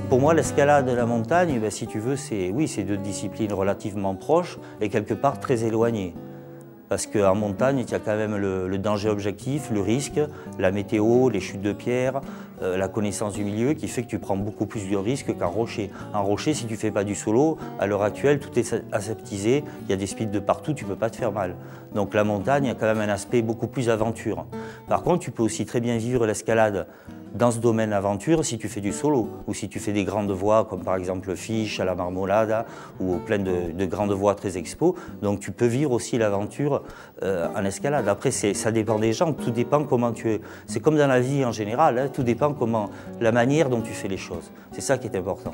Pour moi, l'escalade de la montagne, ben, si tu veux, oui, c'est deux disciplines relativement proches et quelque part très éloignées. Parce qu'en montagne, il y a quand même le danger objectif, le risque, la météo, les chutes de pierre, la connaissance du milieu qui fait que tu prends beaucoup plus de risques qu'en rocher. En rocher, si tu ne fais pas du solo, à l'heure actuelle, tout est aseptisé, il y a des speeds de partout, tu ne peux pas te faire mal. Donc la montagne, il y a quand même un aspect beaucoup plus aventure. Par contre, tu peux aussi très bien vivre l'escalade dans ce domaine aventure si tu fais du solo ou si tu fais des grandes voies comme par exemple Fiche, à la Marmolada ou plein de grandes voies très expo. Donc tu peux vivre aussi l'aventure en escalade. Après, ça dépend des gens, tout dépend comment tu es. C'est comme dans la vie en général, hein, tout dépend la manière dont tu fais les choses. C'est ça qui est important.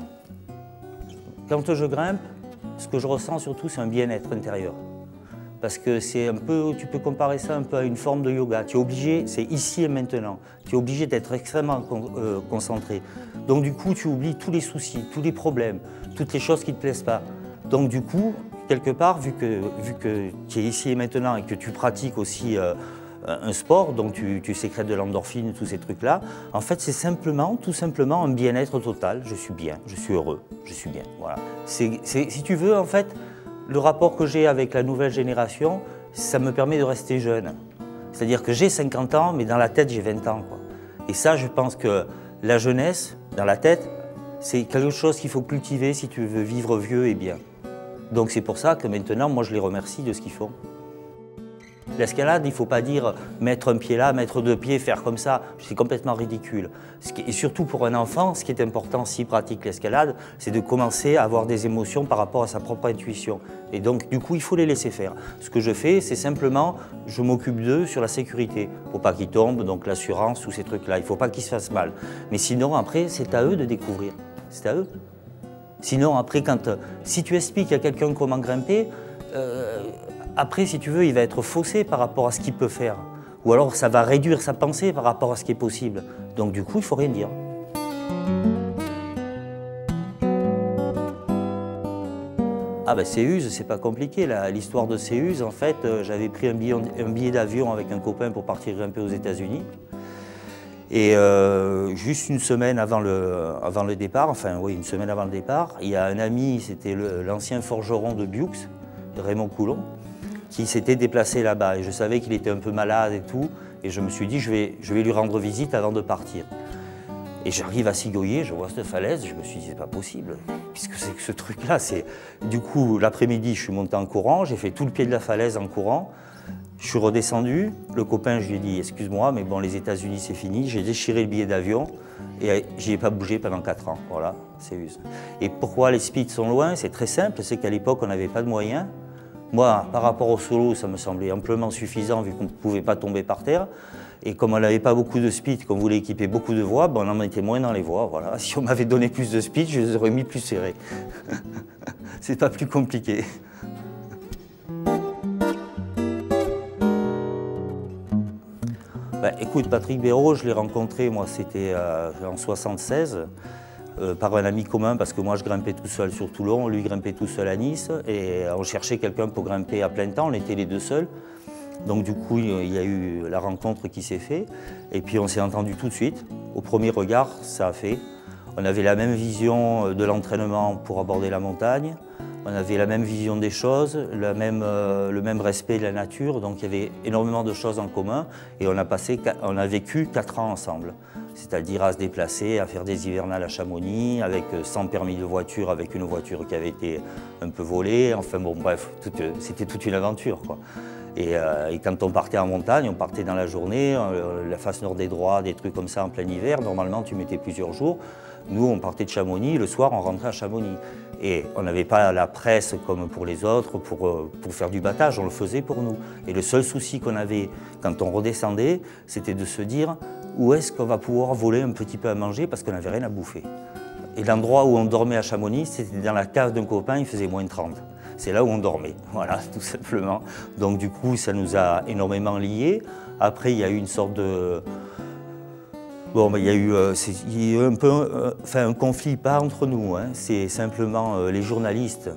Quand je grimpe, ce que je ressens surtout, c'est un bien-être intérieur. Parce que c'est un peu, tu peux comparer ça un peu à une forme de yoga. Tu es obligé, c'est ici et maintenant. Tu es obligé d'être extrêmement concentré. Donc du coup, tu oublies tous les soucis, tous les problèmes, toutes les choses qui ne te plaisent pas. Donc du coup, quelque part, vu que tu es ici et maintenant et que tu pratiques aussi un sport, donc tu sécrètes de l'endorphine, tous ces trucs-là, en fait, c'est simplement, tout simplement un bien-être total. Je suis bien, je suis heureux, je suis bien. Voilà. Si tu veux, en fait, le rapport que j'ai avec la nouvelle génération, ça me permet de rester jeune. C'est-à-dire que j'ai 50 ans, mais dans la tête, j'ai 20 ans, quoi. Et ça, je pense que la jeunesse, dans la tête, c'est quelque chose qu'il faut cultiver si tu veux vivre vieux et bien. Donc c'est pour ça que maintenant, moi, je les remercie de ce qu'ils font. L'escalade, il ne faut pas dire mettre un pied là, mettre deux pieds, faire comme ça, c'est complètement ridicule. Et surtout pour un enfant, ce qui est important s'il pratique l'escalade, c'est de commencer à avoir des émotions par rapport à sa propre intuition. Et donc, du coup, il faut les laisser faire. Ce que je fais, c'est simplement, je m'occupe d'eux sur la sécurité. Il ne faut pas qu'ils tombent, donc l'assurance ou ces trucs-là, il ne faut pas qu'ils se fassent mal. Mais sinon, après, c'est à eux de découvrir. C'est à eux. Sinon, après, si tu expliques à quelqu'un comment grimper, après, si tu veux, il va être faussé par rapport à ce qu'il peut faire. Ou alors, ça va réduire sa pensée par rapport à ce qui est possible. Donc, du coup, il ne faut rien dire. Ah ben, Céuse, c'est pas compliqué. L'histoire de Céuse, en fait, j'avais pris un billet d'avion avec un copain pour partir grimper aux États-Unis. Et juste une semaine avant le départ, enfin oui, une semaine avant le départ, il y a un ami, c'était l'ancien forgeron de Bioux, Raymond Coulon, qui s'était déplacé là-bas. Et je savais qu'il était un peu malade et tout. Et je me suis dit, je vais lui rendre visite avant de partir. Et j'arrive à Sigoyer, je vois cette falaise, je me suis dit, c'est pas possible. Qu'est-ce que c'est que ce truc-là? Du coup, l'après-midi, je suis monté en courant, j'ai fait tout le pied de la falaise en courant. Je suis redescendu, le copain, je lui ai dit, excuse-moi, mais bon, les États-Unis, c'est fini. J'ai déchiré le billet d'avion et j'y ai pas bougé pendant 4 ans. Voilà, c'est juste. Et pourquoi les speeds sont loin? C'est très simple, c'est qu'à l'époque, on n'avait pas de moyens. Moi, par rapport au solo, ça me semblait amplement suffisant vu qu'on ne pouvait pas tomber par terre. Et comme on n'avait pas beaucoup de speed, qu'on voulait équiper beaucoup de voies, ben on en mettait moins dans les voies. Voilà. Si on m'avait donné plus de speed, je les aurais mis plus serrés. C'est pas plus compliqué. Ben, écoute, Patrick Béraud, je l'ai rencontré, moi, c'était en 76. Par un ami commun, parce que moi je grimpais tout seul sur Toulon, lui grimpait tout seul à Nice, et on cherchait quelqu'un pour grimper à plein temps, on était les deux seuls. Donc du coup, il y a eu la rencontre qui s'est faite, et puis on s'est entendu tout de suite. Au premier regard, ça a fait. On avait la même vision de l'entraînement pour aborder la montagne, on avait la même vision des choses, le même respect de la nature, donc il y avait énormément de choses en commun, et on a vécu 4 ans ensemble. C'est-à-dire à se déplacer, à faire des hivernales à Chamonix, avec sans permis de voiture, avec une voiture qui avait été un peu volée. Enfin bon, bref, c'était toute une aventure, quoi. Et quand on partait en montagne, on partait dans la journée, la face nord des Droits, des trucs comme ça en plein hiver. Normalement, tu mettais plusieurs jours. Nous, on partait de Chamonix, le soir, on rentrait à Chamonix. Et on n'avait pas la presse comme pour les autres pour faire du battage, on le faisait pour nous. Et le seul souci qu'on avait quand on redescendait, c'était de se dire où est-ce qu'on va pouvoir voler un petit peu à manger parce qu'on n'avait rien à bouffer. Et l'endroit où on dormait à Chamonix, c'était dans la cave d'un copain, il faisait moins 30. C'est là où on dormait, voilà, tout simplement. Donc du coup, ça nous a énormément liés. Après, il y a eu une sorte de... Bon, ben, il y a eu un peu un conflit, pas entre nous, hein. C'est simplement les journalistes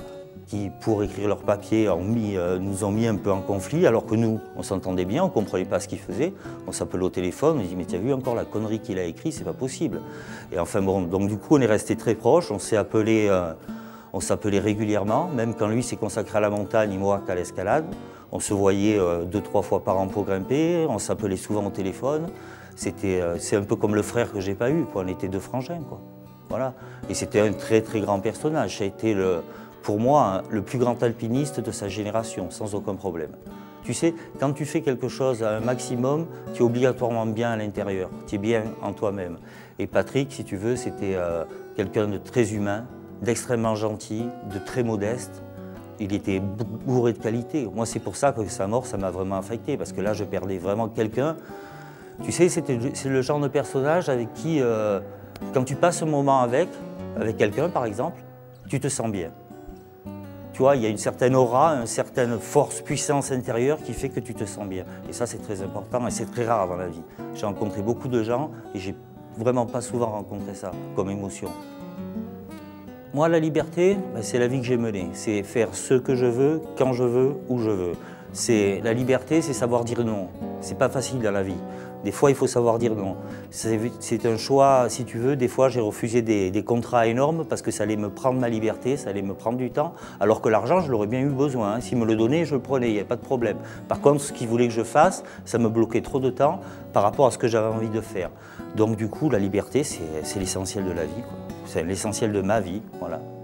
qui, pour écrire leur papier, nous ont mis un peu en conflit, alors que nous, on s'entendait bien, on ne comprenait pas ce qu'ils faisaient. On s'appelait au téléphone, on dit « mais tu as vu encore la connerie qu'il a écrite, c'est pas possible ». Et enfin bon, donc du coup on est restés très proches, on s'appelait régulièrement, même quand lui s'est consacré à la montagne et moi qu'à l'escalade. On se voyait 2-3 fois par an pour grimper, on s'appelait souvent au téléphone. C'est un peu comme le frère que j'ai pas eu, quoi. On était deux frangins, quoi. Voilà. Et c'était un très très grand personnage. Ça a été pour moi le plus grand alpiniste de sa génération, sans aucun problème. Tu sais, quand tu fais quelque chose à un maximum, tu es obligatoirement bien à l'intérieur, tu es bien en toi-même. Et Patrick, si tu veux, c'était quelqu'un de très humain, d'extrêmement gentil, de très modeste. Il était bourré de qualité. Moi, c'est pour ça que sa mort, ça m'a vraiment affecté, parce que là, je perdais vraiment quelqu'un. Tu sais, c'est le genre de personnage avec qui, quand tu passes un moment avec quelqu'un, par exemple, tu te sens bien. Tu vois, il y a une certaine aura, une certaine force, puissance intérieure qui fait que tu te sens bien. Et ça, c'est très important et c'est très rare dans la vie. J'ai rencontré beaucoup de gens et j'ai vraiment pas souvent rencontré ça comme émotion. Moi, la liberté, c'est la vie que j'ai menée. C'est faire ce que je veux, quand je veux, où je veux. La liberté, c'est savoir dire non. C'est pas facile dans la vie. Des fois, il faut savoir dire non. C'est un choix, si tu veux. Des fois, j'ai refusé des contrats énormes parce que ça allait me prendre ma liberté, ça allait me prendre du temps. Alors que l'argent, je l'aurais bien eu besoin. Hein. S'il me le donnait, je le prenais, il n'y avait pas de problème. Par contre, ce qu'il voulait que je fasse, ça me bloquait trop de temps par rapport à ce que j'avais envie de faire. Donc du coup, la liberté, c'est l'essentiel de la vie, c'est l'essentiel de ma vie. Voilà.